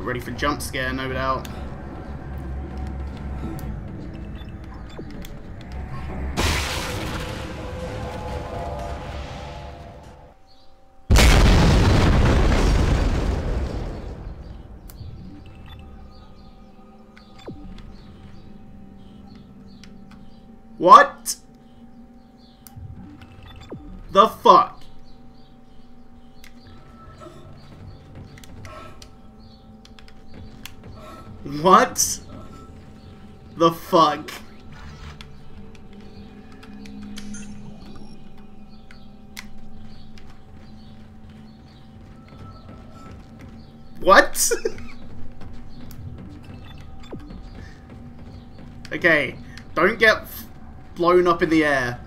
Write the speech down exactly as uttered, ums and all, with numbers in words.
Get ready for jump scare, no doubt. What the fuck? What the fuck? What? Okay, don't get blown up in the air.